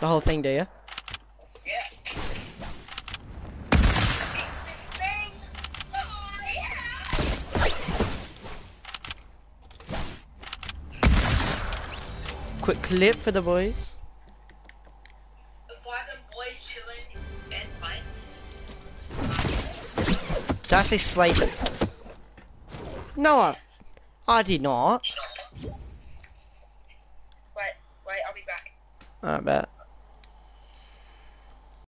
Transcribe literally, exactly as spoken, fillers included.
The whole thing, do you? Yeah. Quick clip for the boys. The vibn boys chillin and mine. Did I say slater? No, I, I did not. Wait, wait, I'll be back. I bet.